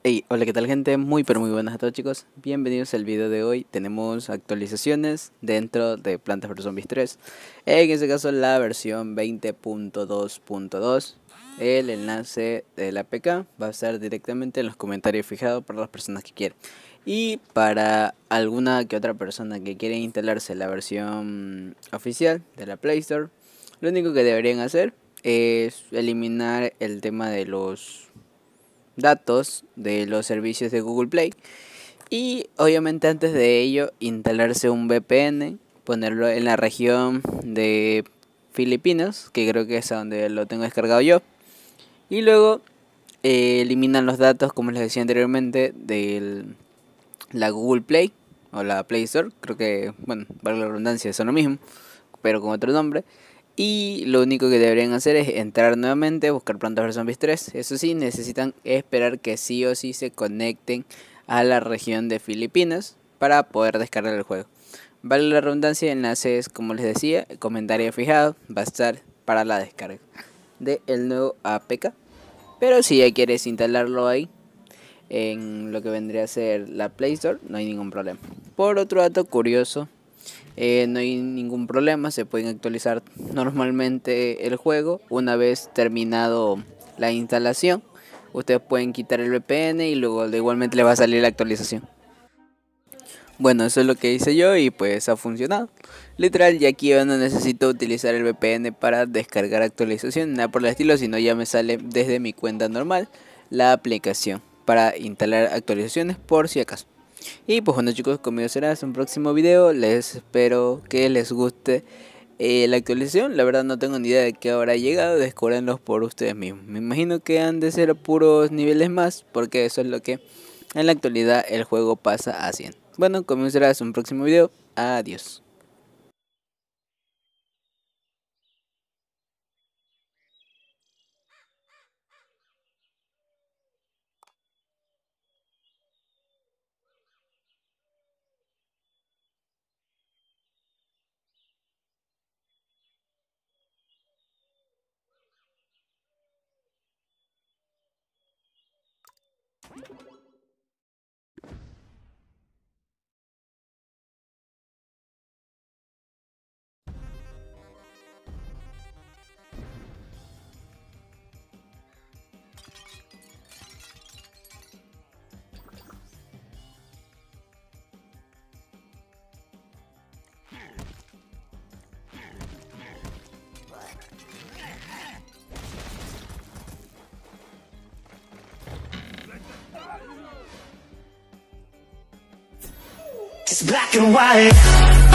Hey, hola, ¿qué tal gente? Muy pero muy buenas a todos, chicos. Bienvenidos al video de hoy. Tenemos actualizaciones dentro de Plantas vs Zombies 3. En este caso la versión 20.2.2. El enlace de la APK va a estar directamente en los comentarios fijados para las personas que quieran. Y para alguna que otra persona que quiera instalarse la versión oficial de la Play Store, lo único que deberían hacer es eliminar el tema de los datos de los servicios de Google Play y obviamente antes de ello instalarse un VPN, ponerlo en la región de Filipinas, que creo que es a donde lo tengo descargado yo, y luego eliminan los datos, como les decía anteriormente, de la Google Play o la Play Store. Creo que, bueno, valga la redundancia, son lo mismo pero con otro nombre. Y lo único que deberían hacer es entrar nuevamente, buscar Plantas vs Zombies 3. Eso sí, necesitan esperar que sí o sí se conecten a la región de Filipinas para poder descargar el juego. Vale la redundancia, enlaces como les decía, el comentario fijado va a estar para la descarga del nuevo APK. Pero si ya quieres instalarlo ahí en lo que vendría a ser la Play Store, no hay ningún problema. Por otro dato curioso, no hay ningún problema, se pueden actualizar normalmente el juego una vez terminado la instalación. Ustedes pueden quitar el VPN y luego igualmente le va a salir la actualización. Bueno, eso es lo que hice yo y pues ha funcionado. Literal, ya aquí yo no necesito utilizar el VPN para descargar actualización, nada por el estilo, sino ya me sale desde mi cuenta normal la aplicación para instalar actualizaciones por si acaso. Y pues bueno, chicos, conmigo será hasta un próximo video. Les espero que les guste la actualización. La verdad no tengo ni idea de qué habrá llegado. Descubranlos por ustedes mismos. Me imagino que han de ser puros niveles más, porque eso es lo que en la actualidad el juego pasa haciendo. Bueno, conmigo será hasta un próximo video. Adiós. It's black and white.